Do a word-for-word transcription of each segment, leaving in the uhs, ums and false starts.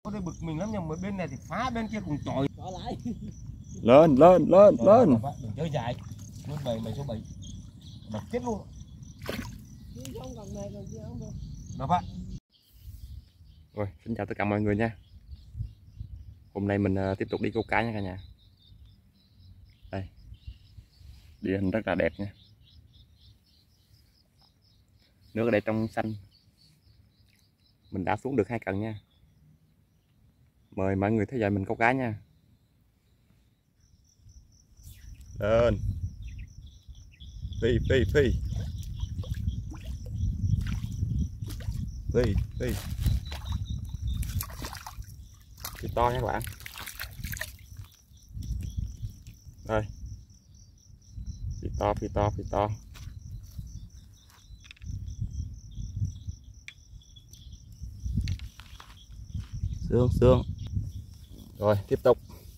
có thể bực mình lắm, nhưng mà bên này thì phá, bên kia cùng chọi lại. Lên lên lên Rồi, lên. đừng chơi dài, luôn bầy mày số bảy đập chết luôn. Đập ạ. Rồi, xin chào tất cả mọi người nha. Hôm nay mình uh, tiếp tục đi câu cá nha cả nhà. Đây, địa hình rất là đẹp nha. Nước ở đây trong xanh. Mình đã xuống được hai cần nha. Mời mọi người theo dõi mình câu cá nha. Lên. Phi phi phi. Phi phi. Phi to nha các bạn. Đây. Phi to phi to phi to. Sương sương. Rồi tiếp tục.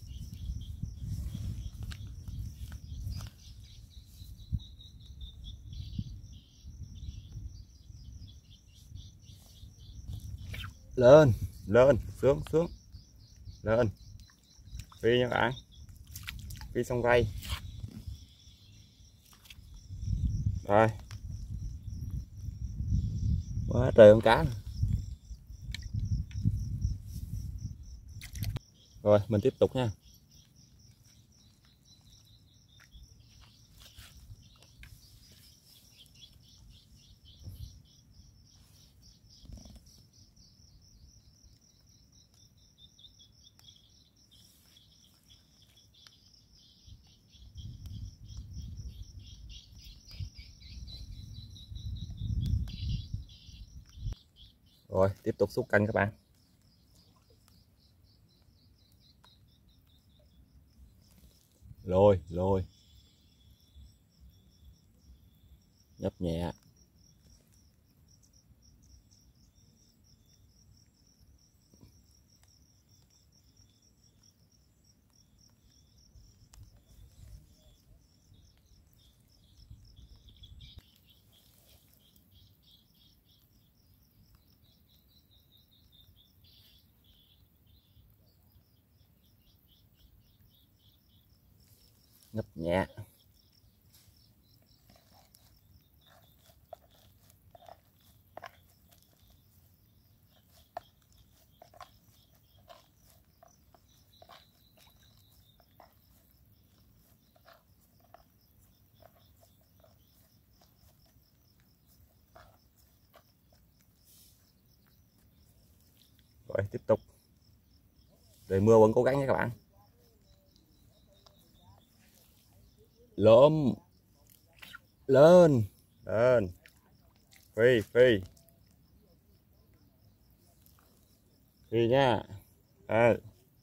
Lên lên xuống xuống lên. Phi nha các bạn. Phi xong ray. Rồi quá trời con cá. Rồi mình tiếp tục nha. Rồi tiếp tục xúc canh các bạn. Lôi lôi. Nhấp nhẹ. Nhấp nhẹ. Rồi tiếp tục. Trời mưa vẫn cố gắng nha các bạn. Lốm. Lên lên. Phi phi phi nha. À.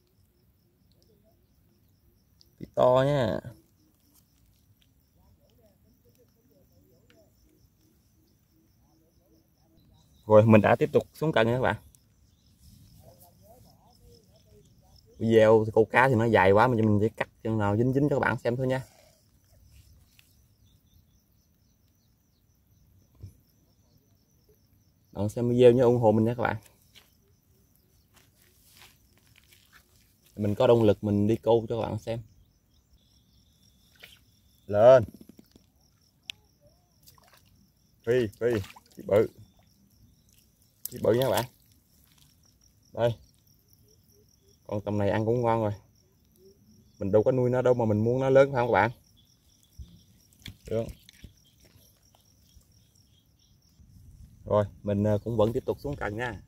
Phi to nha. Rồi mình đã tiếp tục xuống cân nha các bạn. Video câu cá thì nó dài quá, mình mình chỉ cắt chân nào dính dính cho các bạn xem thôi nha. Bạn xem video nhớ ủng hộ mình nha các bạn. Mình có động lực mình đi câu cho các bạn xem. Lên. Phi phi. Phi bự. Phi bự nha các bạn. Đây. Con tầm này ăn cũng ngon rồi. Mình đâu có nuôi nó đâu mà mình muốn nó lớn phải không các bạn? Được. Rồi mình cũng vẫn tiếp tục xuống cần nha.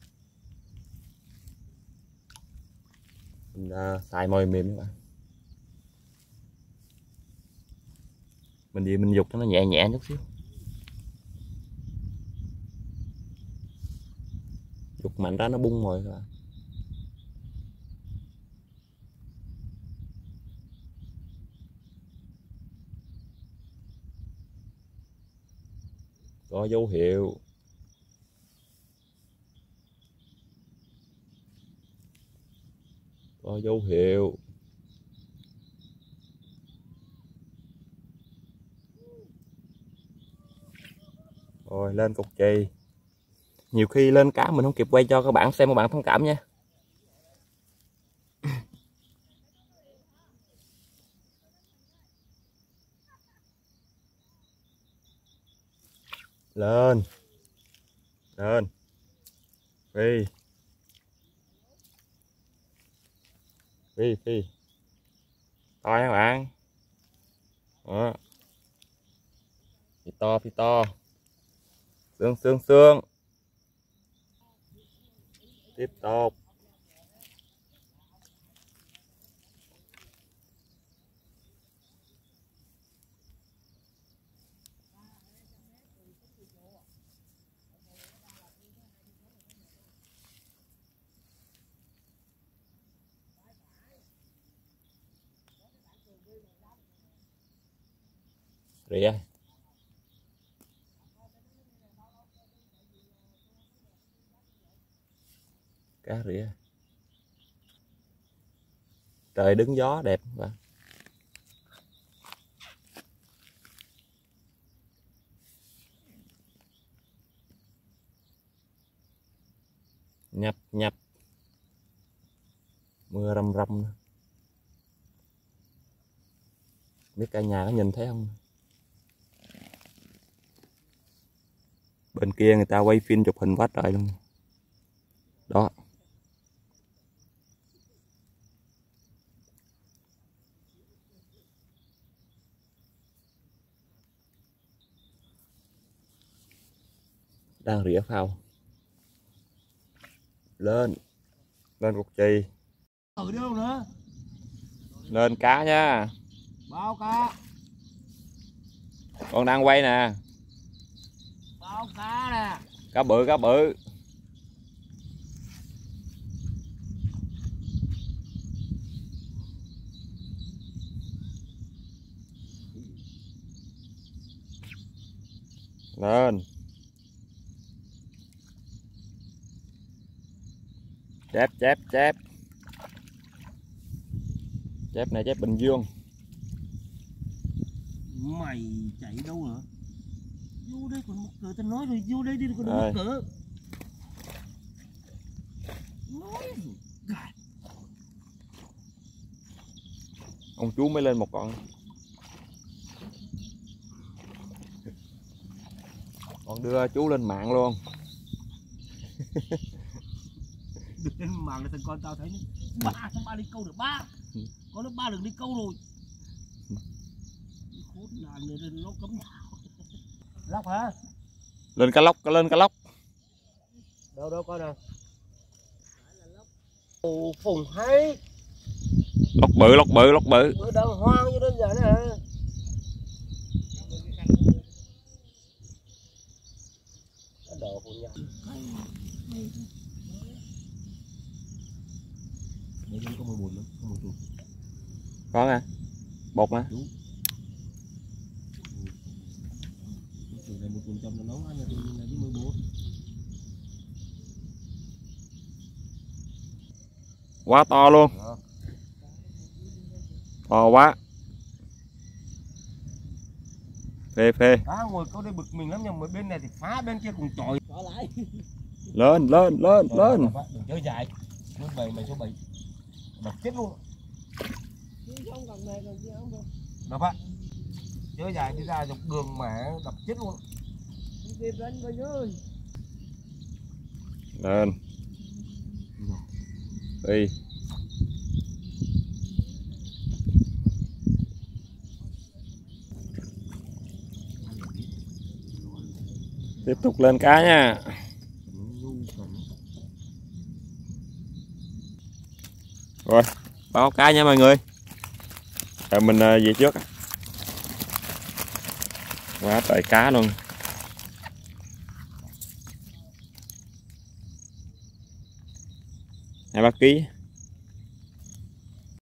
Mình uh, xài mồi mềm các bạn. Mình gì mình dục cho nó nhẹ nhẹ chút xíu. Dục mạnh ra nó bung rồi các bạn. Có dấu hiệu. Có dấu hiệu. Rồi lên cục chì. Nhiều khi lên cá mình không kịp quay cho các bạn xem, các bạn thông cảm nha. Lên. Lên. Phi. Phi phi. To nha các bạn. Đó. Phi to phi to. Xương xương xương. Tiếp tục. Rỉa. Cá rỉa. Trời đứng gió đẹp và nhập nhập mưa râm râm. Biết cả nhà có nhìn thấy không? Bên kia người ta quay phim chụp hình quá trời luôn. Đó. Đang rỉa phao. Lên. Lên cục chì. Ở đâu nữa? Lên cá nha. Bao cá. Con đang quay nè. Bao cá nè. Cá bự cá bự. Lên. Chép chép chép. Chép này chép Bình Dương. Mày chạy đâu nữa? Vô đây còn một cỡ, tao nói rồi, vô đây đi còn Rồi. một cỡ. Nói rồi. Ông chú mới lên một con. Còn đưa chú lên mạng luôn. Được lên mạng là thằng con tao thấy nó ba thằng ba đi câu được ba. Có nó ba được đi câu rồi. Khốn nạn này nó cấm. Lóc hả? Lên cá lóc, lên cá lóc. Đâu đâu coi nào. Ồ, phùng hay. Lóc bự, lóc bự, lóc bự. Bữa đang hoang như đơn giản này. Đồ của nhau. Đây có mười buồn nữa, có mười chuột. Con à? Bột mà. Từ này một cuốn trong nó nấu ăn là với mười bốn. Quá to luôn. Đó. To quá. Phê phê. Cá ngồi câu đây bực mình lắm nhưng mà bên này thì phá, bên kia cùng chọi. Lại. Lên lên lên Rồi, lên. đừng chơi dài. Nó bầy mày số bảy. Đập chết luôn. Đập á. Chơi dài đi ra dọc đường mà đập chết luôn. Lên. Đi. Tiếp tục lên cá nha. Rồi, báo cá nha mọi người. Rồi mình về trước. Quá trời cá luôn. Hai ba ký.